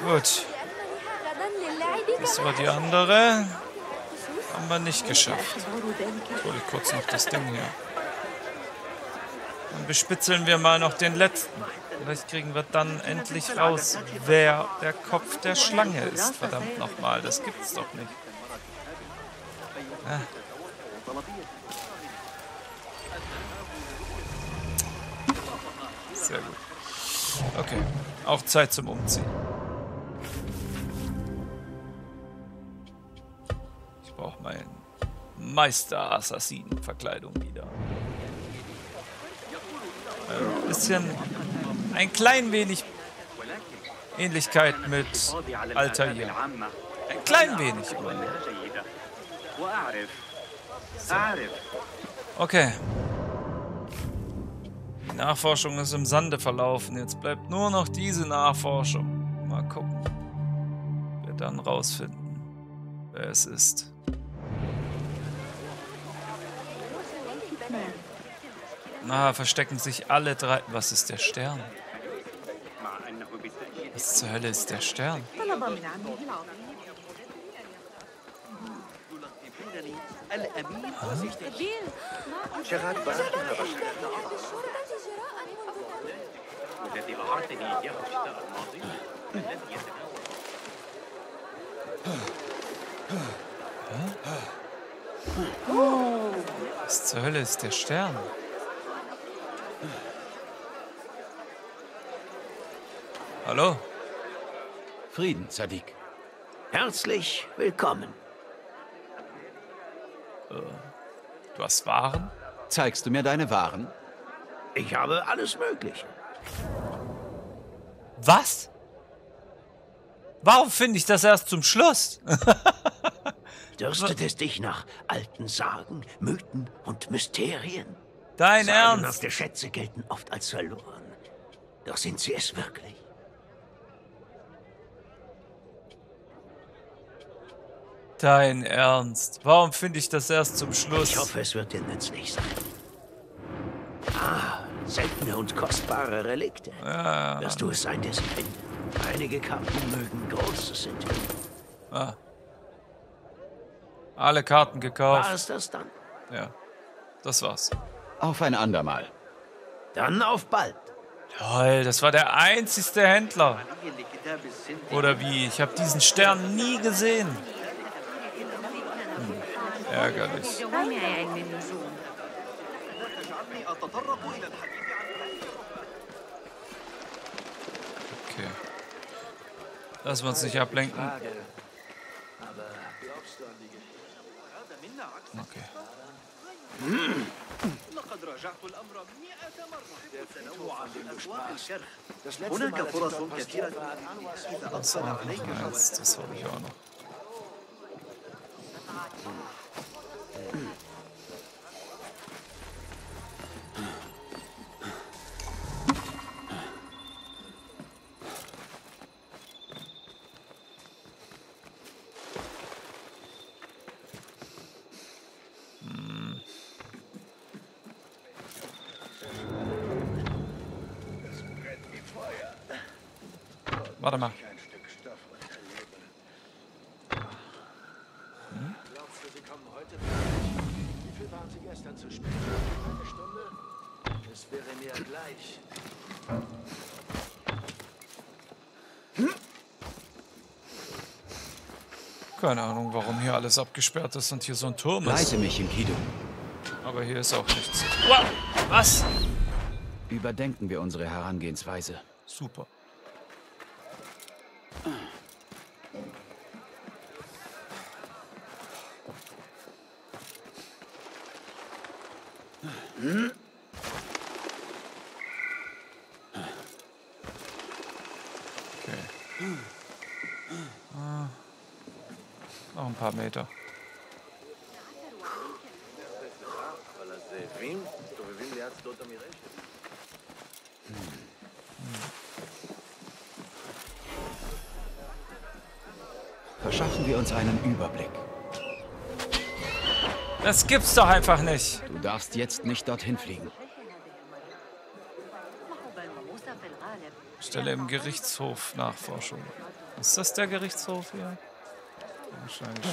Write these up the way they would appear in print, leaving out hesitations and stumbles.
Gut. Das war die andere. Haben wir nicht geschafft. Jetzt hole ich kurz noch das Ding hier. Dann bespitzeln wir mal noch den letzten. Vielleicht kriegen wir dann endlich raus, wer der Kopf der Schlange ist. Verdammt nochmal, das gibt's doch nicht. Ah. Sehr gut. Okay, auch Zeit zum Umziehen. Ich brauche meine Meister-Assassinen-Verkleidung wieder. Ein klein wenig Ähnlichkeit mit Altair. Ein klein wenig. So. Okay. Die Nachforschung ist im Sande verlaufen. Jetzt bleibt nur noch diese Nachforschung. Mal gucken. Wir dann rausfinden, wer es ist. Na, verstecken sich alle drei. Was ist der Stern? Was zur Hölle ist der Stern? Was zur Hölle ist der Stern? Hallo? Frieden, Sadiq. Herzlich willkommen. Du hast Waren? Zeigst du mir deine Waren? Ich habe alles Mögliche. Was? Warum finde ich das erst zum Schluss? Dürstet es dich nach alten Sagen, Mythen und Mysterien? Dein Ernst? Sagenhafte Schätze gelten oft als verloren. Doch sind sie es wirklich? Dein Ernst? Warum finde ich das erst zum Schluss? Ich hoffe, es wird dir nützlich sein. Ah, seltene und kostbare Relikte. Ja. Wirst du es sein, der sie findet? Einige Karten mögen Großes enthüllen. Ah. Alle Karten gekauft. War es das dann? Ja, das war's. Auf ein andermal. Dann auf bald. Toll, das war der einzigste Händler. Oder wie? Ich habe diesen Stern nie gesehen. Ärgerlich. Okay. Lassen wir uns nicht ablenken. Okay. Das war noch eins, das habe ich auch noch. Warte mal. Glaubst du, sie kommen heute? Wie viel waren sie gestern zu spät? Eine Stunde? Es wäre mir gleich. Keine Ahnung, warum hier alles abgesperrt ist und hier so ein Turm ist. Leite mich, Enkidu. Aber hier ist auch nichts. Wow, was? Überdenken wir unsere Herangehensweise. Super. Okay. Noch ein paar Meter. Verschaffen wir uns einen Überblick. Das gibt's doch einfach nicht. Du darfst jetzt nicht dorthin fliegen. Stelle im Gerichtshof Nachforschung. Ist das der Gerichtshof hier? Wahrscheinlich.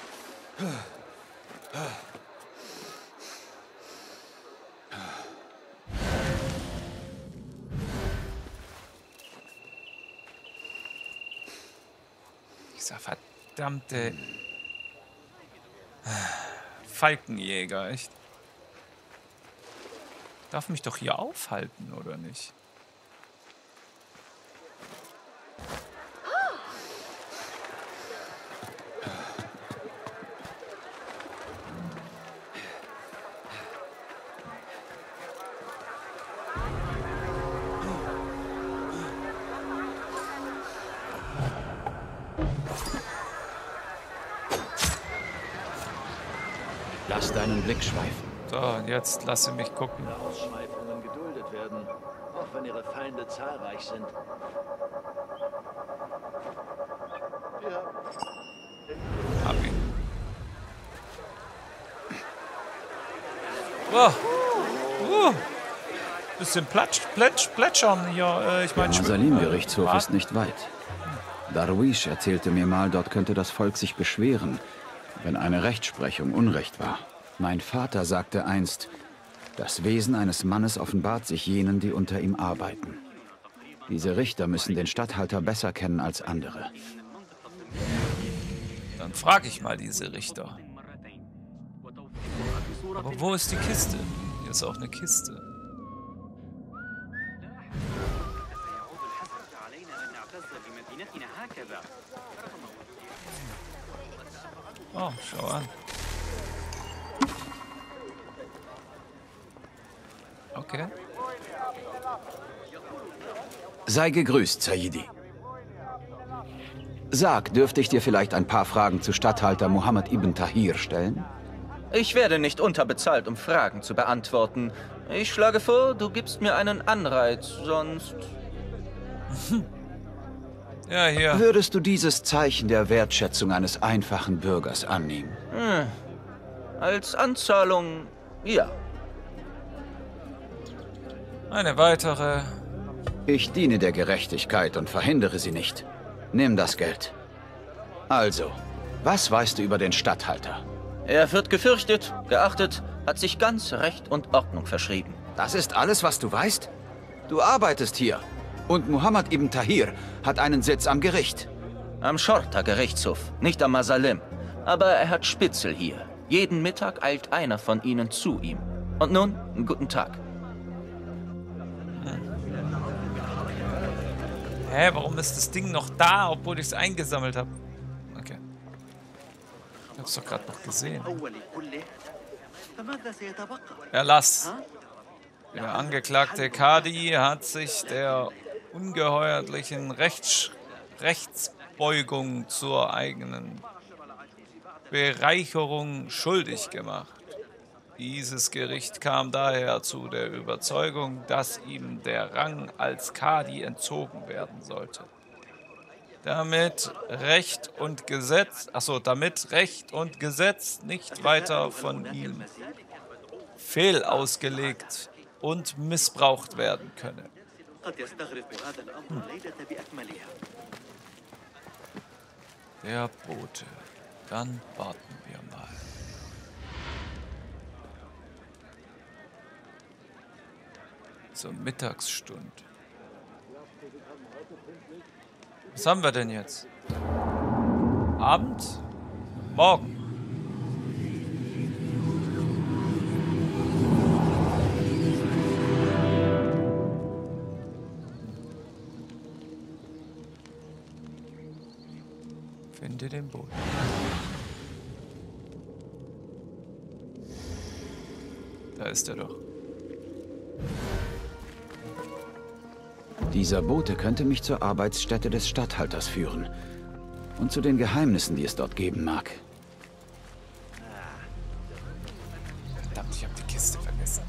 Dieser verdammte Falkenjäger, echt. Darf mich doch hier aufhalten, oder nicht? Lass deinen Blick schweifen. So, und jetzt lasse mich gucken. Ausschweifungen geduldet werden, auch wenn ihre Feinde zahlreich sind. Ja. Hab ihn. Wow. Bisschen plätschern hier. Ich Der meine, Masalim-Gerichtshof ist nicht weit. Darwish erzählte mir mal, dort könnte das Volk sich beschweren, wenn eine Rechtsprechung Unrecht war. Mein Vater sagte einst, das Wesen eines Mannes offenbart sich jenen, die unter ihm arbeiten. Diese Richter müssen den Statthalter besser kennen als andere. Dann frage ich mal diese Richter. Aber wo ist die Kiste? Hier ist auch eine Kiste. Oh, schau an. Okay. Sei gegrüßt, Sayyidi. Sag, dürfte ich dir vielleicht ein paar Fragen zu Statthalter Mohammed ibn Tahir stellen? Ich werde nicht unterbezahlt, um Fragen zu beantworten. Ich schlage vor, du gibst mir einen Anreiz, sonst... Ja, hier. Würdest du dieses Zeichen der Wertschätzung eines einfachen Bürgers annehmen? Als Anzahlung, ja. Eine weitere. Ich diene der Gerechtigkeit und verhindere sie nicht. Nimm das Geld. Also, was weißt du über den Statthalter? Er wird gefürchtet, geachtet, hat sich ganz Recht und Ordnung verschrieben. Das ist alles, was du weißt? Du arbeitest hier. Und Mohammed ibn Tahir hat einen Sitz am Gericht. Am Shorta-Gerichtshof, nicht am Masalim. Aber er hat Spitzel hier. Jeden Mittag eilt einer von ihnen zu ihm. Und nun, guten Tag. Hä, warum ist das Ding noch da, obwohl ich es eingesammelt habe? Okay. Ich hab's doch gerade noch gesehen. Erlass. Der Angeklagte Kadi hat sich der ungeheuerlichen Rechtsbeugung zur eigenen Bereicherung schuldig gemacht. Dieses Gericht kam daher zu der Überzeugung, dass ihm der Rang als Kadi entzogen werden sollte. Damit Recht und Gesetz nicht weiter von ihm fehlausgelegt und missbraucht werden könne. Der Bote. Dann warten wir mal. Zur Mittagsstunde. Was haben wir denn jetzt? Abend? Morgen. Finde den Boden. Da ist er doch. Dieser Bote könnte mich zur Arbeitsstätte des Statthalters führen. Und zu den Geheimnissen, die es dort geben mag. Verdammt, ich habe die Kiste vergessen.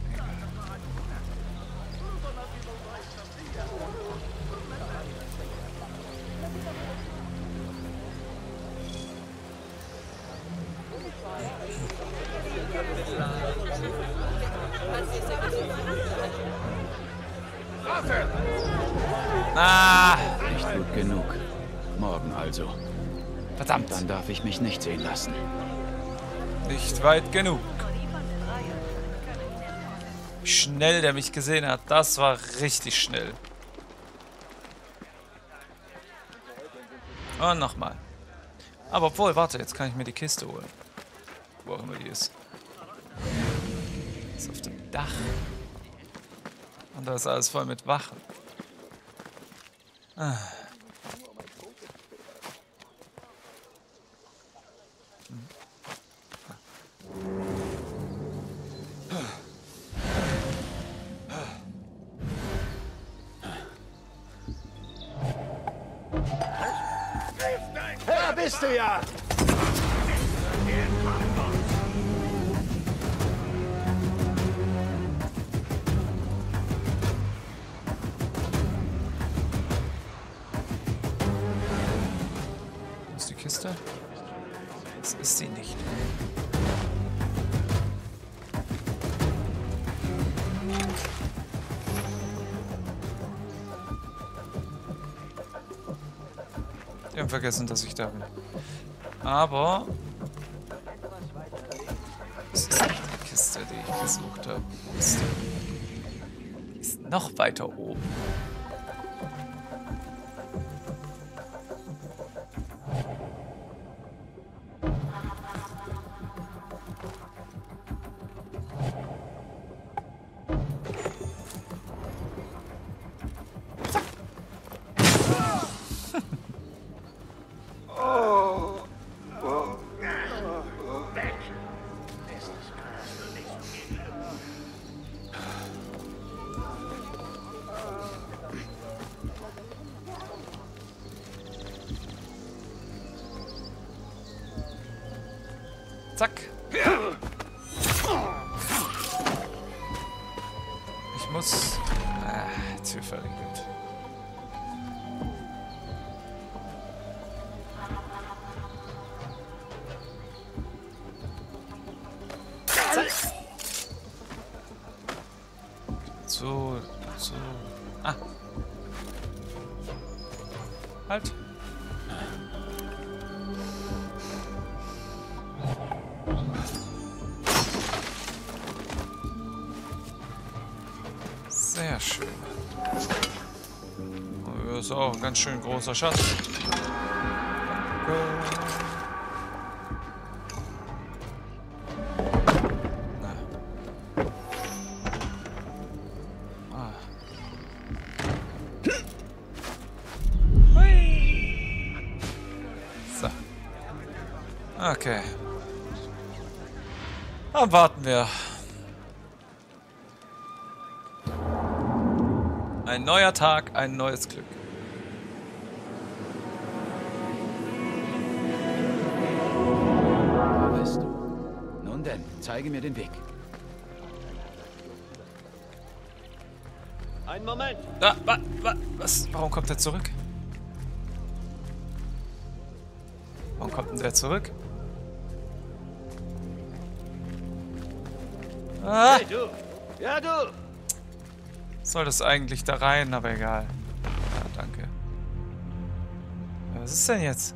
Nicht gut genug. Morgen also. Verdammt. Dann darf ich mich nicht sehen lassen. Nicht weit genug. Wie schnell der mich gesehen hat. Das war richtig schnell. Und nochmal. Aber obwohl, warte, jetzt kann ich mir die Kiste holen. Wo auch immer die ist. Ist auf dem Dach. Und da ist alles voll mit Wachen. Ah. Da bist du ja! Wo ist die Kiste? Das ist sie nicht. Die haben vergessen, dass ich da bin. Aber das ist nicht die Kiste, die ich gesucht habe. Wo ist die? Die ist noch weiter oben. Zack. Ich muss... Tür verriegelt. Zack. So. Ah. Halt. Sehr schön. Oh, das ist auch ein ganz schön großer Schatz. So. Okay. Dann warten wir. Ein neuer Tag, ein neues Glück. Weißt du. Nun denn, zeige mir den Weg. Einen Moment! Was? Warum kommt er zurück? Warum kommt denn der zurück? Ah! Hey, du! Ja, du! Soll das eigentlich da rein, aber egal. Ja, danke. Ja, was ist denn jetzt?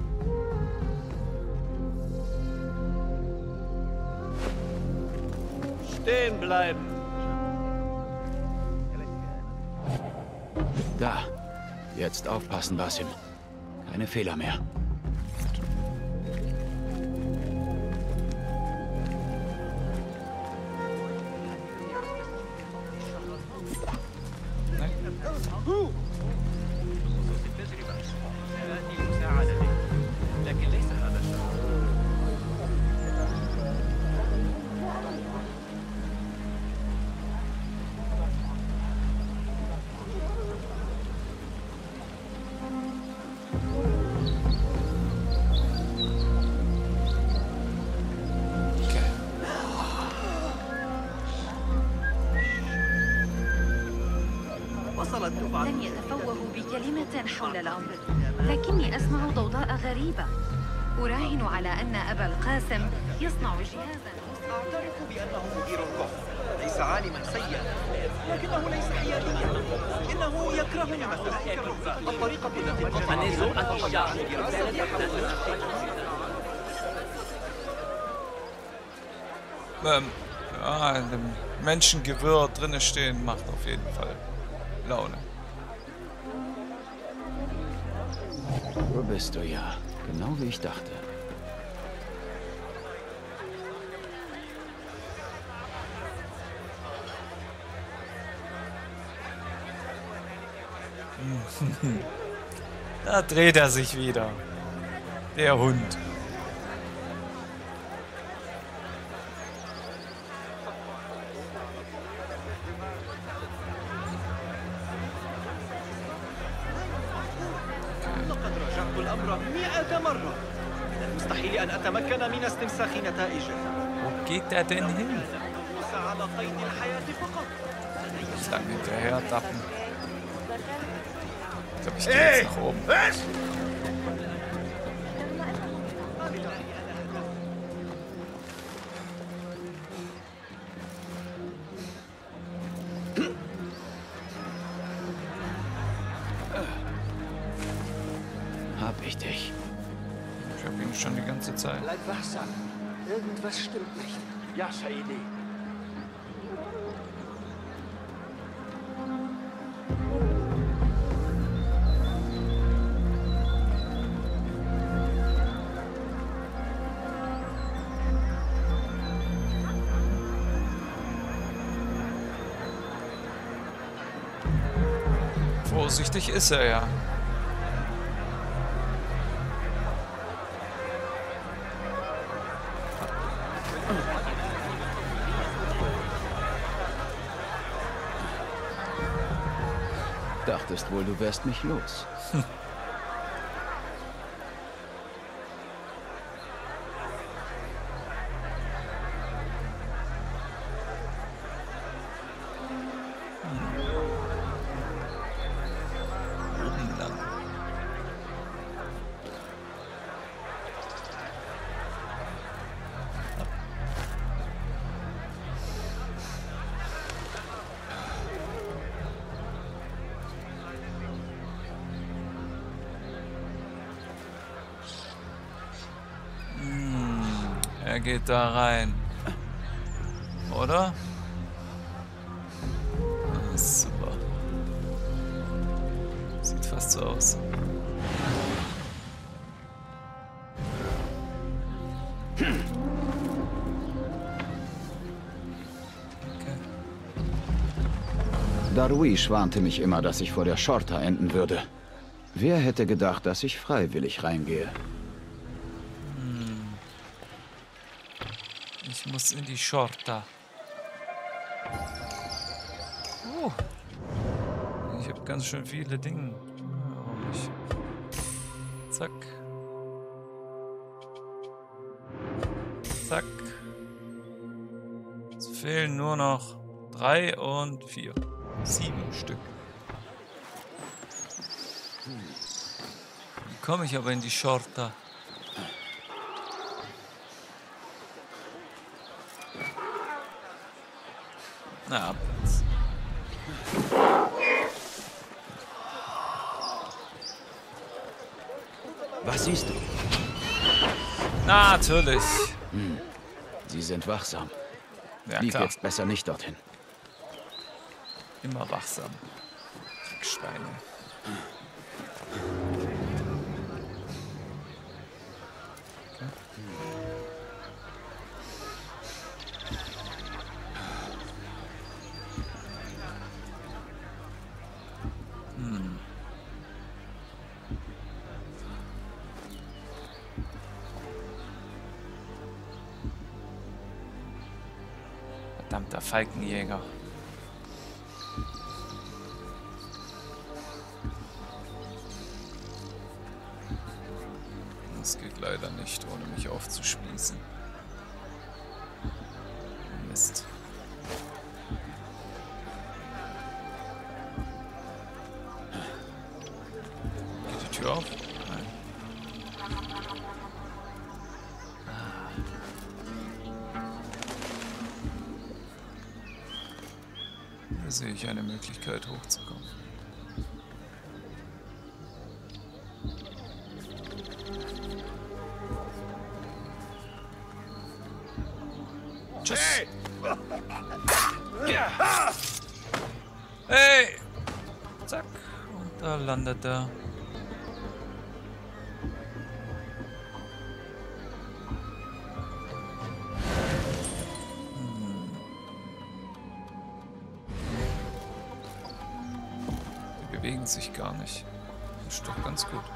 Stehen bleiben! Da. Jetzt aufpassen, Basim. Keine Fehler mehr. لن يتفوهوا بكلمة حول الأمر، لكني أسمع ضوضاء غريبة. أراهن على أن أبا القاسم يصنع جهازا أعترف بأنه مدير كفر، ليس عالما سيئا، لكنه ليس حياديا. إنه يكرهني مثلا. الطريقة التي Einem Menschengewirr drinne stehen macht auf jeden Fall Laune. Wo bist du ja? Genau wie ich dachte. Da dreht er sich wieder. Der Hund. لقد راجعت الأمر 100 مرة. من المستحيل أن أتمكن من استنساخ نتائجه. Wo geht der denn hin? النفوس على قيد الحياة فقط. Nicht lang hinterher tappen. Ich glaube, ich gehe jetzt nach oben. Hab ich dich. Ich habe ihn schon die ganze Zeit. Bleib wachsam. Irgendwas stimmt nicht. Ja, Saidi. Vorsichtig ist er ja. Dachtest wohl, du wärst mich los. Oben lang. Er geht da rein. Oder? Ah, super. Sieht fast so aus. Okay. Darwish warnte mich immer, dass ich vor der Shorta enden würde. Wer hätte gedacht, dass ich freiwillig reingehe? Ich muss in die Shorta. Ich habe ganz schön viele Dinge. Warum nicht? Zack. Zack. Es fehlen nur noch 3 und 4. 7 Stück. Wie komme ich aber in die Shorta? Na, abwärts. Was siehst du? Natürlich. Sie sind wachsam. Ja, Lief klar. jetzt besser nicht dorthin. Immer wachsam. Schweine. Verdammter Falkenjäger. Das geht leider nicht, ohne mich aufzuspießen. Mist. Geht die Tür auf? Nein. sehe ich eine Möglichkeit hochzukommen. Tschüss. Hey! Zack. Und da landet er. Die bewegen sich gar nicht. Das ist doch ganz gut.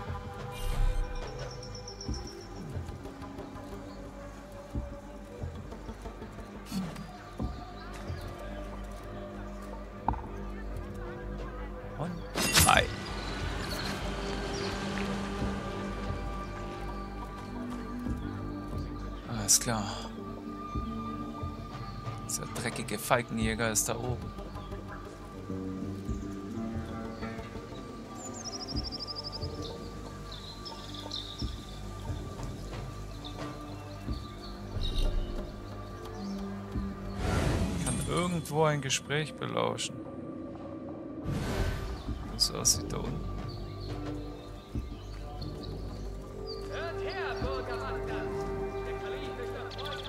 Hi. Alles klar. Dieser dreckige Falkenjäger ist da oben. Ich kann irgendwo ein Gespräch belauschen. So aussieht da unten. Hört her, Bürger Bagdad! Der Kalif ist erfreut.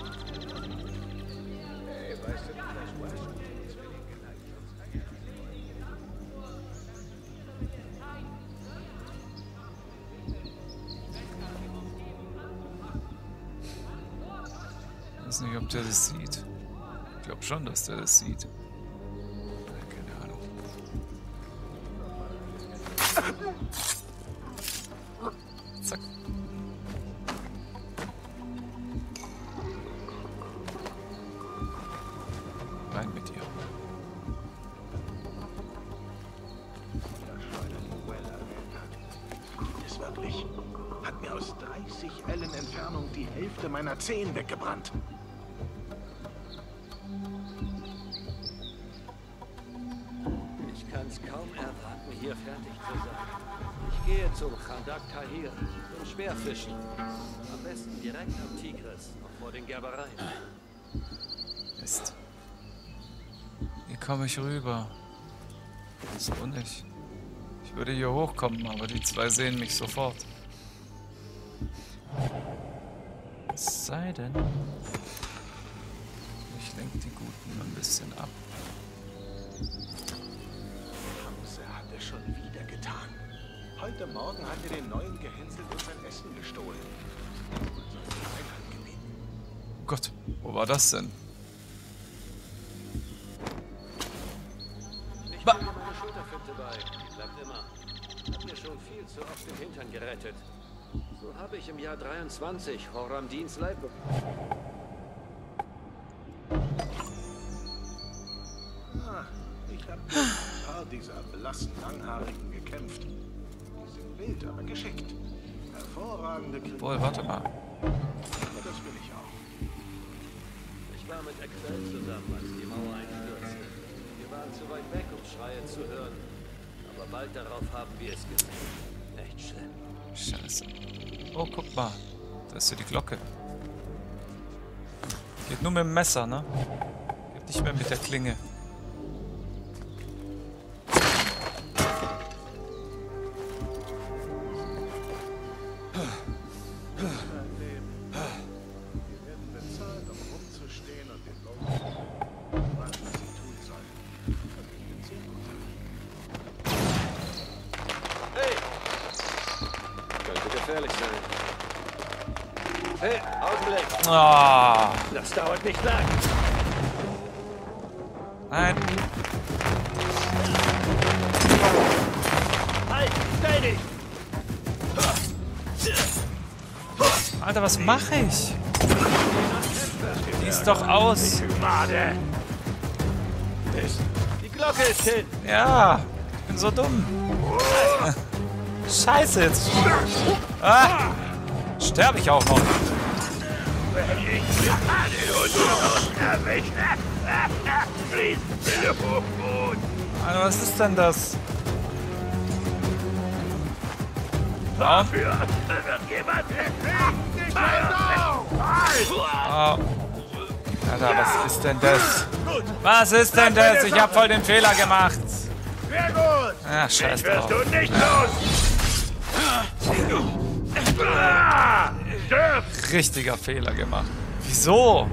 Hey, weißt du, vielleicht weißt du, dass wir den Ich weiß nicht, ob der das sieht. Ich glaube schon, dass der das sieht. Keine Ahnung. Zack. Rein mit dir. Gibt es wirklich? Hat mir aus 30 Ellen Entfernung die Hälfte meiner Zehen weggebrannt. Ich kann's kaum erwarten, hier fertig zu sein. Ich gehe zum Khandak Tahir, zum Schwerfischen. Am besten direkt am Tigris, noch vor den Gerbereien. Mist. Wie komme ich rüber? So nicht. Ich würde hier hochkommen, aber die zwei sehen mich sofort. Es sei denn, ich lenke die Guten ein bisschen ab. Hamse hat es schon wieder getan. Heute Morgen hat er den Neuen gehänselt und sein Essen gestohlen. Oh Gott, wo war das denn? Nicht nur meine Schulterfinte bei, die bleibt immer. Hat mir schon viel zu oft den Hintern gerettet. So habe ich im Jahr 23 Horamdins Leib bekommen. Ich habe mit ein paar dieser blassen Langhaarigen gekämpft. Die sind wild, aber geschickt. Hervorragende Krieger. Wohl, warte mal. Aber das will ich auch. Ich war mit Ekbel zusammen, als die Mauer einstürzte. Wir waren zu weit weg, um Schreie zu hören. Aber bald darauf haben wir es gesehen. Echt schlimm. Scheiße. Oh, guck mal. Da ist ja die Glocke. Geht nur mit dem Messer, ne? Geht nicht mehr mit der Klinge. Wir werden bezahlt, um rumzustehen und den Leuten zu sagen, was sie tun sollen. Und ich bin sehr gut darin. Hey! Könnte gefährlich sein. Hey, Augenblick! Ah, Das dauert nicht lang. nein. Halt, stell dich! Alter, was mache ich? Die ist doch aus. Made! Die Glocke ist hin! Ja, ich bin so dumm. Scheiße, jetzt. Ah, sterbe ich auch noch. Alter, was ist denn das? Dafür wird jemand Oh. Alter, was ist denn das? Was ist denn das? Ich habe voll den Fehler gemacht. Sehr gut! Ach, scheiß drauf. Wirst du nicht los! Stirb! Richtiger Fehler gemacht. Wieso?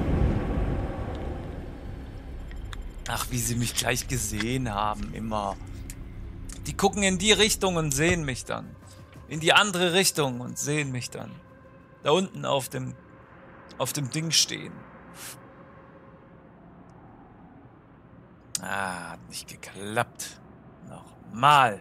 Ach, wie sie mich gleich gesehen haben, immer. Die gucken in die Richtung und sehen mich dann. In die andere Richtung und sehen mich dann. Da unten auf dem Ding stehen. Ah, hat nicht geklappt. Nochmal.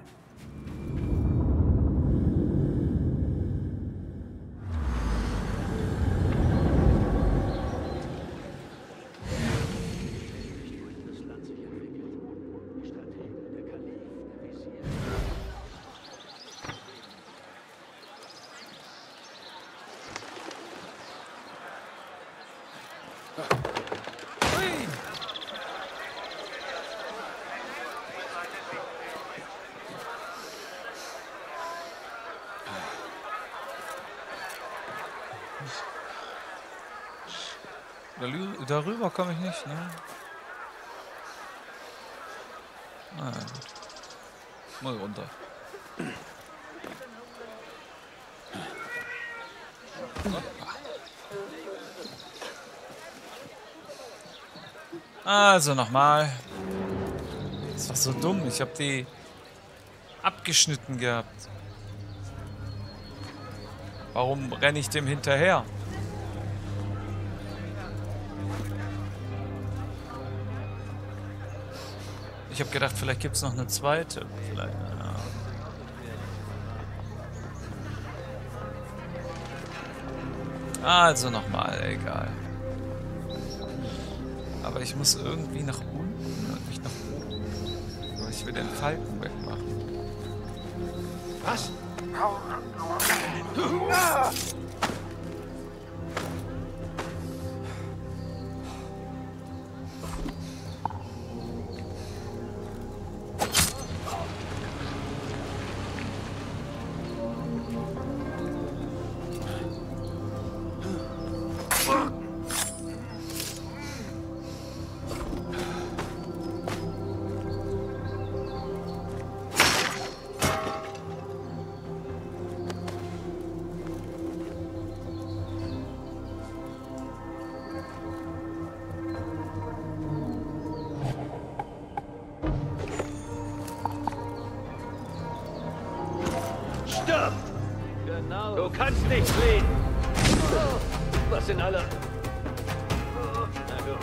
Darüber komme ich nicht, ne? Ah, ja, gut. Mal runter. Also nochmal. Das war so dumm. Ich habe die abgeschnitten gehabt. Warum renne ich dem hinterher? Ich habe gedacht, vielleicht gibt es noch eine zweite. Vielleicht, ja. Also nochmal, egal. Aber ich muss irgendwie nach unten und nicht nach oben. Aber ich will den Falken wegmachen. Was? Stopp! Genau. Du kannst nicht fliehen. Was in aller... Na gut.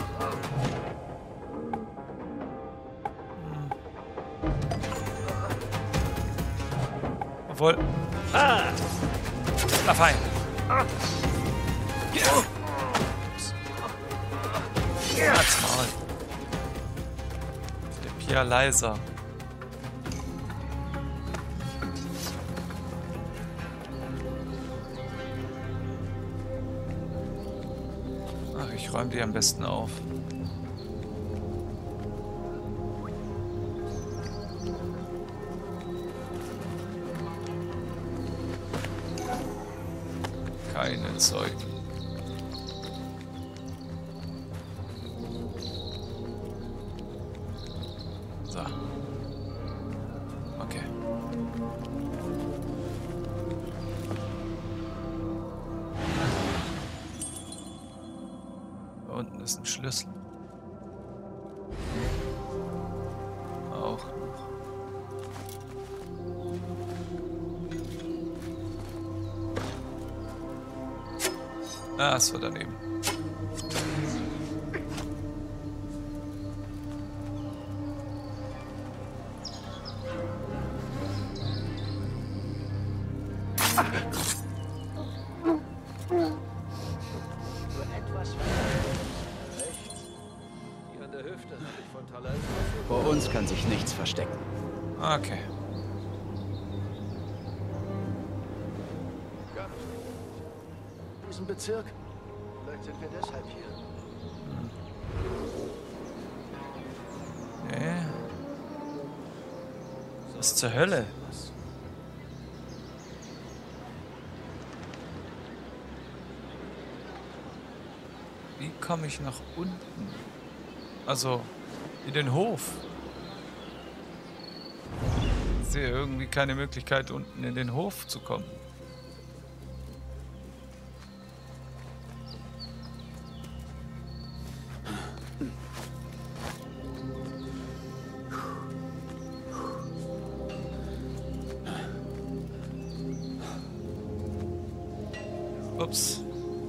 Obwohl... Ah! Na fein. Halt's Maul. Der Pia leiser. Ach, ich räume die am besten auf. Keine Zeugen. So. Okay. Da unten ist ein Schlüssel. Auch noch. Ah, es war daneben. Nur etwas weiter. Rechts. Hier an der Hüfte habe ich von Talal. Vor uns kann sich nichts verstecken. Okay. Diesen Bezirk? Vielleicht sind wir deshalb hier. Okay. Was zur Hölle? Wie komme ich nach unten? Also, in den Hof. Ich sehe irgendwie keine Möglichkeit, unten in den Hof zu kommen. Ups.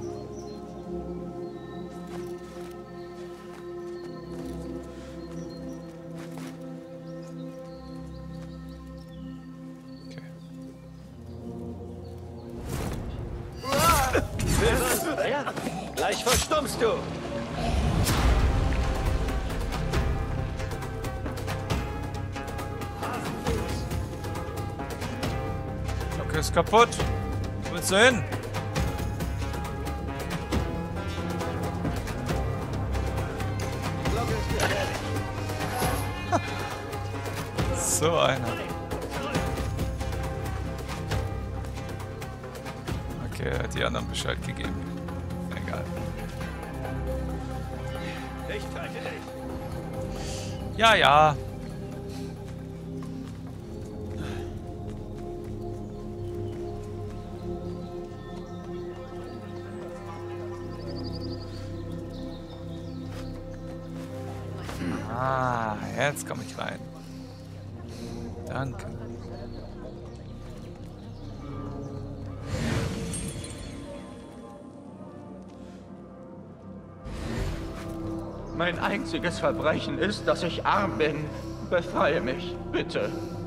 Ja, gleich verstummst du. Okay, ist kaputt. Wo willst du hin? So einer. Okay, er hat die anderen Bescheid gegeben. Egal. Ja, ja. Ah, jetzt komme ich rein. Danke. Mein einziges Verbrechen ist, dass ich arm bin. Befreie mich, bitte.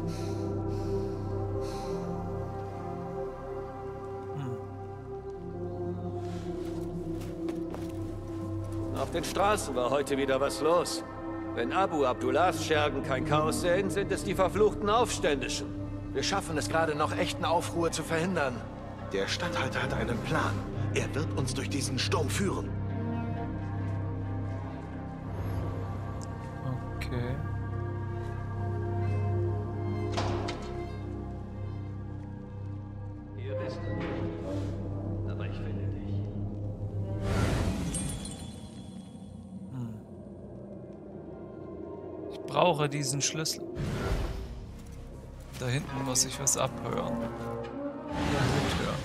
Auf den Straßen war heute wieder was los. Wenn Abu Abdullahs Schergen kein Chaos sehen, sind es die verfluchten Aufständischen. Wir schaffen es gerade noch, echten Aufruhr zu verhindern. Der Statthalter hat einen Plan. Er wird uns durch diesen Sturm führen. Okay. Ihr wisst nicht, aber ich finde dich. Ich brauche diesen Schlüssel. Da hinten muss ich was abhören. Eine Tür.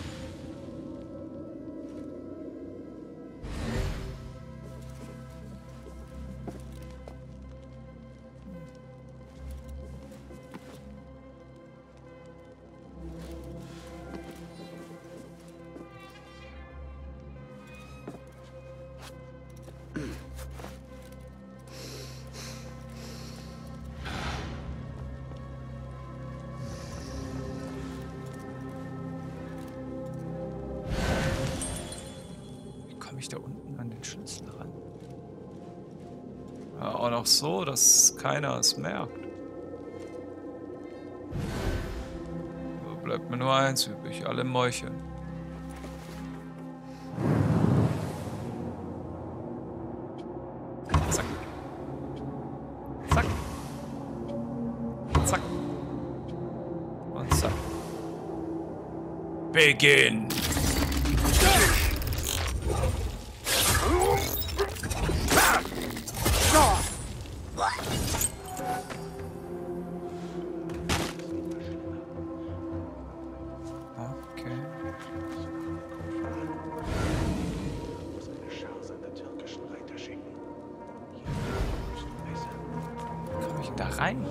Da unten an den Schlüssel ran. Ja, auch noch so, dass keiner es merkt. So bleibt mir nur eins übrig, alle Mäuche. Zack. Zack. Zack. Und zack. Beginn! Da rein.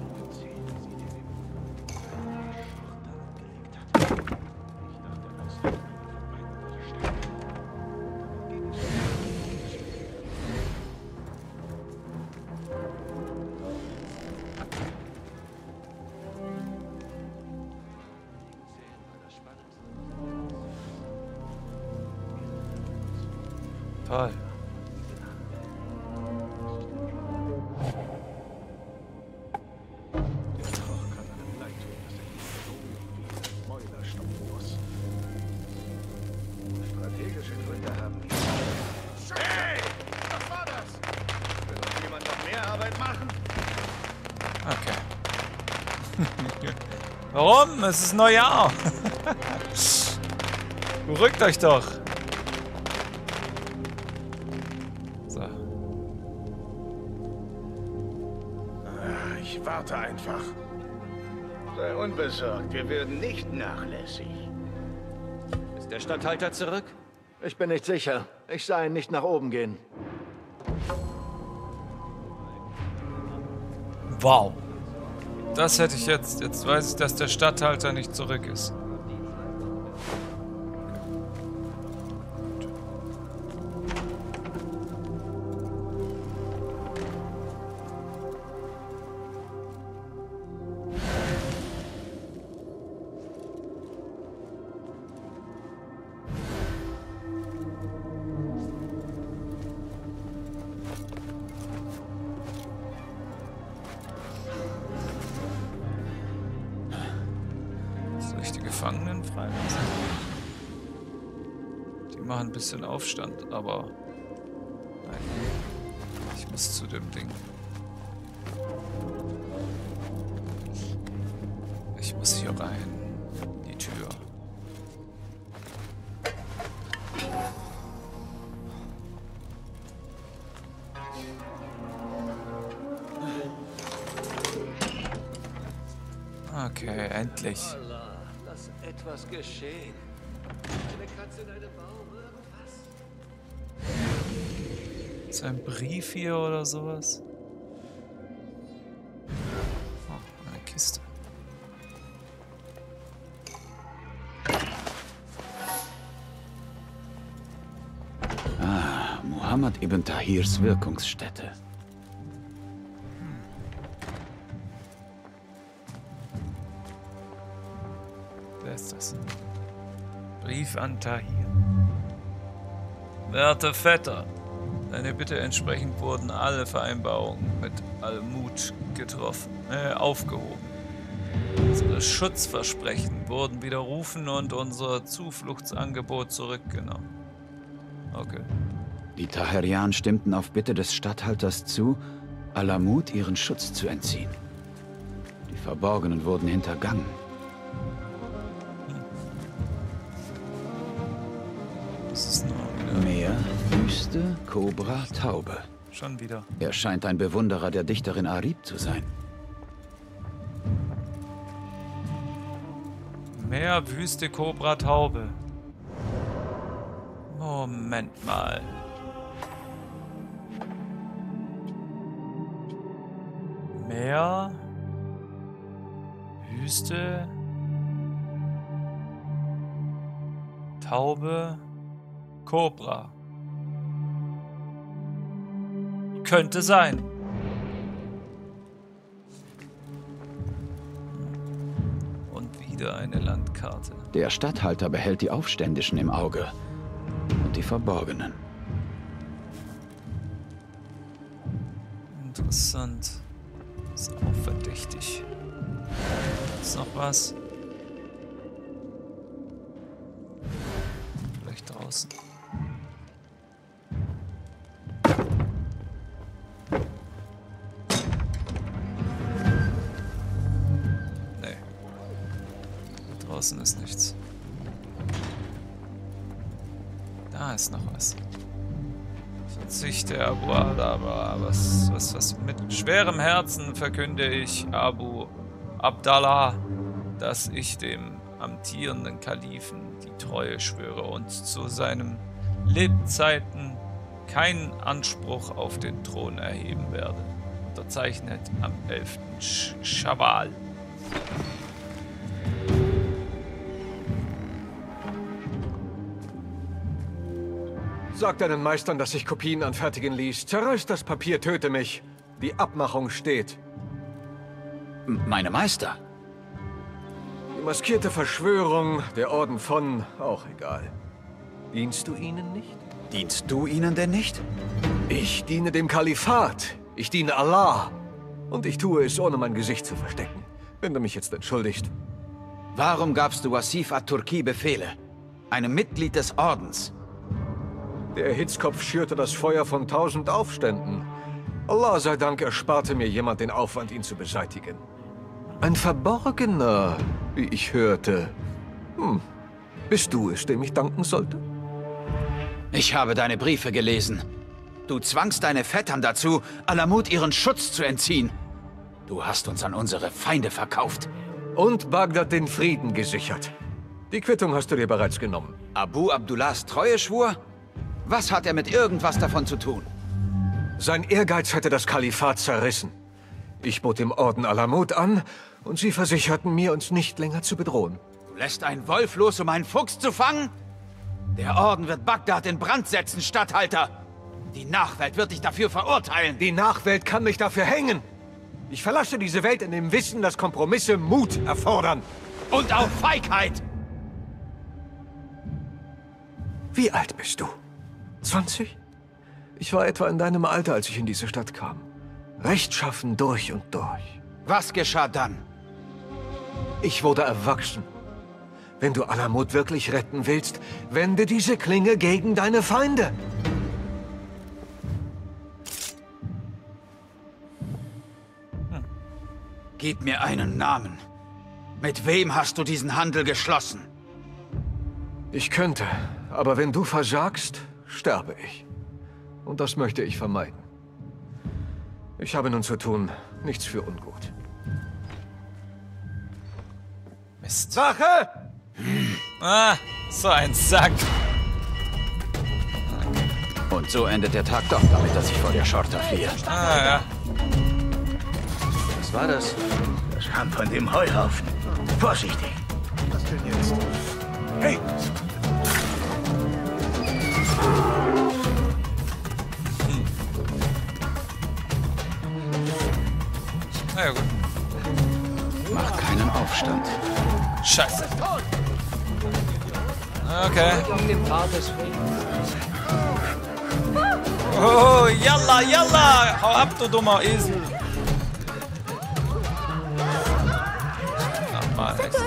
Toll. Warum? Es ist Neujahr. Beruhigt euch doch. So. Ich warte einfach. Sei unbesorgt, wir würden nicht nachlässig. Ist der Statthalter zurück? Ich bin nicht sicher. Ich sah ihn nicht nach oben gehen. Wow. Das hätte ich jetzt. Jetzt weiß ich, dass der Statthalter nicht zurück ist. Soll ich die Gefangenen freilassen? Die machen ein bisschen Aufstand, aber nein, ich muss zu dem Ding. Ich muss hier rein. Die Tür. Okay, endlich. Allah, lass etwas geschehen. Eine Katze in einem Baum, irgendwas. Ist ein Brief hier oder sowas? Oh, eine Kiste. Muhammad ibn Tahirs Wirkungsstätte. Wer ist das? Brief an Tahir. Werte Vetter, deine Bitte entsprechend wurden alle Vereinbarungen mit Al-Mut aufgehoben. Unsere Schutzversprechen wurden widerrufen und unser Zufluchtsangebot zurückgenommen. Okay. Die Tahirian stimmten auf Bitte des Statthalters zu, Al-Mut ihren Schutz zu entziehen. Die Verborgenen wurden hintergangen. Das ist nur wieder. Meer, Wüste, Kobra, Taube. Schon wieder. Er scheint ein Bewunderer der Dichterin Arib zu sein. Meer, Wüste, Kobra, Taube. Moment mal. Meer, Wüste, Taube, Kobra. Könnte sein. Und wieder eine Landkarte. Der Statthalter behält die Aufständischen im Auge und die Verborgenen. Interessant. Ist auch verdächtig. Ist noch was? Vielleicht draußen. Nee. Draußen ist nichts. Da ist noch was. Verzichte, Abu Adaba. Was mit schwerem Herzen verkünde ich, Abu Abdallah, dass ich dem amtierenden Kalifen die Treue schwöre und zu seinen Lebzeiten keinen Anspruch auf den Thron erheben werde. Unterzeichnet am 11. Schawwal. Sag deinen Meistern, dass sich Kopien anfertigen ließ. Zerreiß das Papier, töte mich. Die Abmachung steht. Meine Meister? Die maskierte Verschwörung, der Orden von... auch egal. Dienst du ihnen nicht? Dienst du ihnen denn nicht? Ich diene dem Kalifat. Ich diene Allah. Und ich tue es, ohne mein Gesicht zu verstecken. Wenn du mich jetzt entschuldigst. Warum gabst du Wasif at-Turki Befehle? Einem Mitglied des Ordens? Der Hitzkopf schürte das Feuer von 1000 Aufständen. Allah sei Dank ersparte mir jemand den Aufwand, ihn zu beseitigen. Ein Verborgener, wie ich hörte. Bist du es, dem ich danken sollte? Ich habe deine Briefe gelesen. Du zwangst deine Vettern dazu, Al-Mut ihren Schutz zu entziehen. Du hast uns an unsere Feinde verkauft. Und Bagdad den Frieden gesichert. Die Quittung hast du dir bereits genommen. Abu Abdullahs Treueschwur? Was hat er mit irgendwas davon zu tun? Sein Ehrgeiz hätte das Kalifat zerrissen. Ich bot dem Orden Alamut an und sie versicherten mir, uns nicht länger zu bedrohen. Du lässt einen Wolf los, um einen Fuchs zu fangen? Der Orden wird Bagdad in Brand setzen, Statthalter. Die Nachwelt wird dich dafür verurteilen. Die Nachwelt kann mich dafür hängen. Ich verlasse diese Welt in dem Wissen, dass Kompromisse Mut erfordern. Und auch Feigheit. Wie alt bist du? 20? Ich war etwa in deinem Alter, als ich in diese Stadt kam. Rechtschaffen durch und durch. Was geschah dann? Ich wurde erwachsen. Wenn du Alamut wirklich retten willst, wende diese Klinge gegen deine Feinde. Gib mir einen Namen. Mit wem hast du diesen Handel geschlossen? Ich könnte, aber wenn du versagst, sterbe ich. Und das möchte ich vermeiden. Ich habe nun zu tun, nichts für ungut. Mist. Wache! Ah, so ein Sack. Und so endet der Tag doch damit, dass ich vor der Schorta fliehe. Ah, ja. Was war das? Das kam von dem Heuhaufen. Vorsichtig. Was denn jetzt? Hey! Na ja, gut. Mach keinen Aufstand. Scheiße. Okay. Oh, yalla, yalla! Hau ab, du dummer Esel! Ach mal, echt.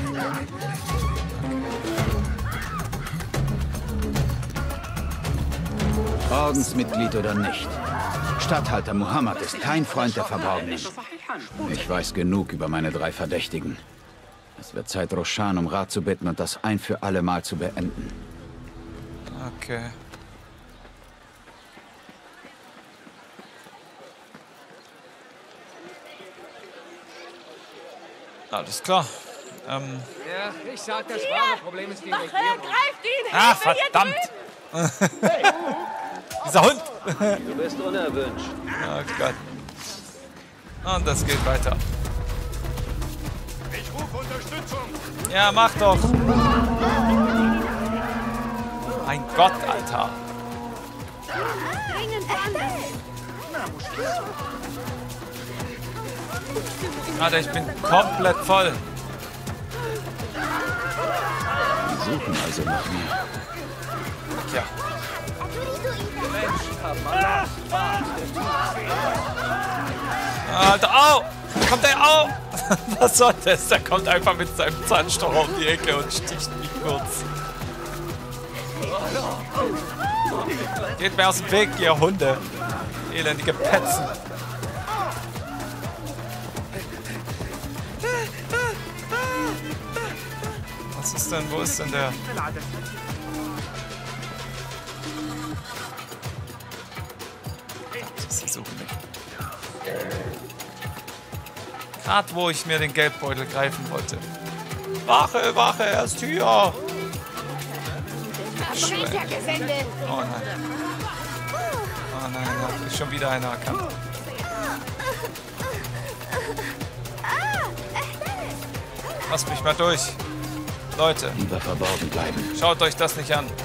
Ordensmitglied oder nicht. Statthalter Muhammad ist kein Freund der Verborgenen. Ich weiß genug über meine 3 Verdächtigen. Es wird Zeit, Roshan um Rat zu bitten und das ein für alle Mal zu beenden. Okay. Alles klar. Ja, ich sag, das wahre Problem ist die Regierung. Greift ihn! Ah, verdammt! Dieser Hund! Du bist unerwünscht. Oh Gott. Und das geht weiter. Ich rufe Unterstützung! Ja, mach doch! Mein Gott, Alter! Dringend woanders! Alter, ich bin komplett voll. Die suchen also nach mir. Ja. Alter, au! Da kommt der, au! Was soll das? Der kommt einfach mit seinem Zahnstocher um die Ecke und sticht mich kurz. Geht mir aus dem Weg, ihr Hunde. Elendige Petzen. Was ist denn? Wo ist denn der? Sie suchen mich. Gerade wo ich mir den Geldbeutel greifen wollte. Wache, Wache, er ist hier. Oh nein. Oh nein, er hat mich schon wieder einer erkannt. Lasst mich mal durch. Leute, Lieber verborgen bleiben. schaut euch das nicht an.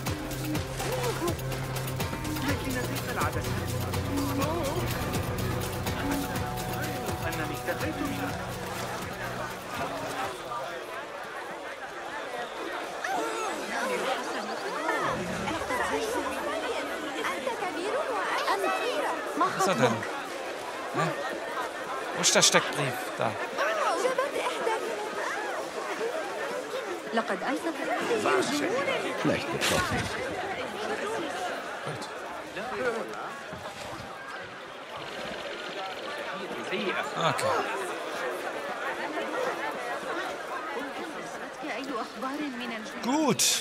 Was ist er denn? Hä? Wo ist der Steckbrief? Da. لقد أمسك Schlecht getroffen. Okay. أي أخبار من الجنود Gut.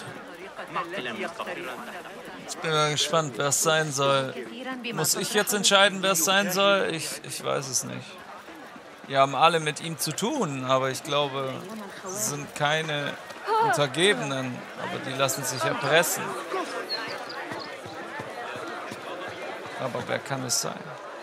Jetzt bin ich mal gespannt, wer es sein soll. كثيرا بما Muss ich jetzt entscheiden, wer es sein soll? Ich weiß es nicht. Die haben alle mit ihm zu tun, aber ich glaube, sie sind keine Untergebenen, aber die lassen sich erpressen. Aber wer kann es sein?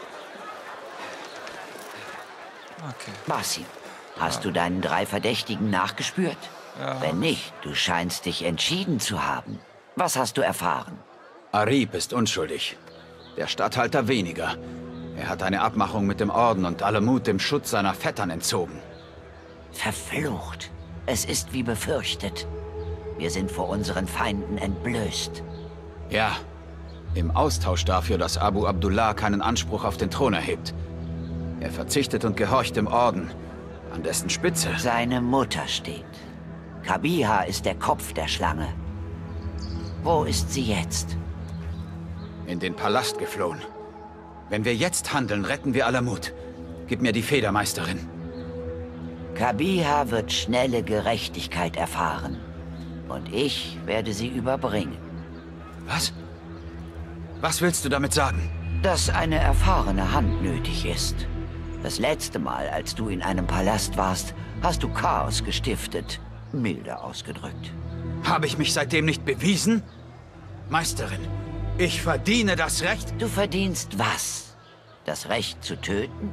Okay. Basim, hast du deinen 3 Verdächtigen nachgespürt? Ja. Wenn nicht, du scheinst dich entschieden zu haben. Was hast du erfahren? Arib ist unschuldig. Der Statthalter weniger. Er hat eine Abmachung mit dem Orden und Alamut dem Schutz seiner Vettern entzogen. Verflucht. Es ist wie befürchtet. Wir sind vor unseren Feinden entblößt. Ja, im Austausch dafür, dass Abu Abdullah keinen Anspruch auf den Thron erhebt. Er verzichtet und gehorcht dem Orden, an dessen Spitze Seine Mutter steht. Kabiha ist der Kopf der Schlange. Wo ist sie jetzt? in den Palast geflohen. Wenn wir jetzt handeln, retten wir Alamut. Gib mir die Federmeisterin. Kabiha wird schnelle Gerechtigkeit erfahren. Und ich werde sie überbringen. Was? Was willst du damit sagen? Dass eine erfahrene Hand nötig ist. Das letzte Mal, als du in einem Palast warst, hast du Chaos gestiftet. Milde ausgedrückt. Habe ich mich seitdem nicht bewiesen? Meisterin, ich verdiene das Recht... Du verdienst was? Das Recht zu töten?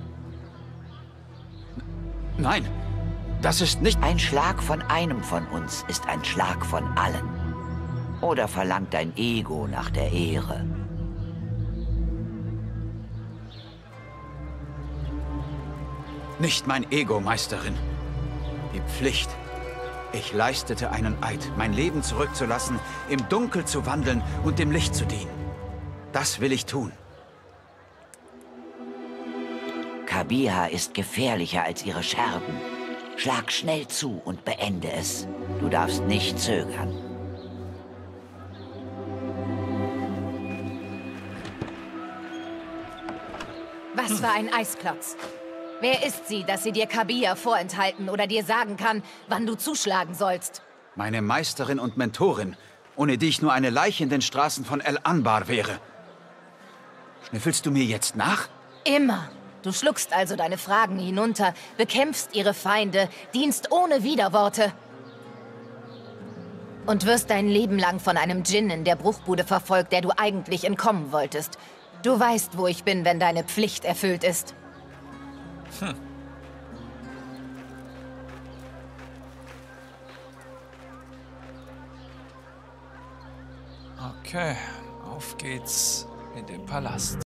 Nein, das ist nicht... Ein Schlag von einem von uns ist ein Schlag von allen. Oder verlangt dein Ego nach der Ehre? Nicht mein Ego, Meisterin. Die Pflicht. Ich leistete einen Eid, mein Leben zurückzulassen, im Dunkel zu wandeln und dem Licht zu dienen. Das will ich tun. Kabiha ist gefährlicher als ihre Scherben. Schlag schnell zu und beende es. Du darfst nicht zögern. Was für ein Eisklotz. Wer ist sie, dass sie dir Kabiha vorenthalten oder dir sagen kann, wann du zuschlagen sollst? Meine Meisterin und Mentorin, ohne die ich nur eine Leiche in den Straßen von El Anbar wäre. Schnüffelst du mir jetzt nach? Immer. Du schluckst also deine Fragen hinunter, bekämpfst ihre Feinde, dienst ohne Widerworte. Und wirst dein Leben lang von einem Djinn in der Bruchbude verfolgt, der du eigentlich entkommen wolltest. Du weißt, wo ich bin, wenn deine Pflicht erfüllt ist. Okay, auf geht's in den Palast.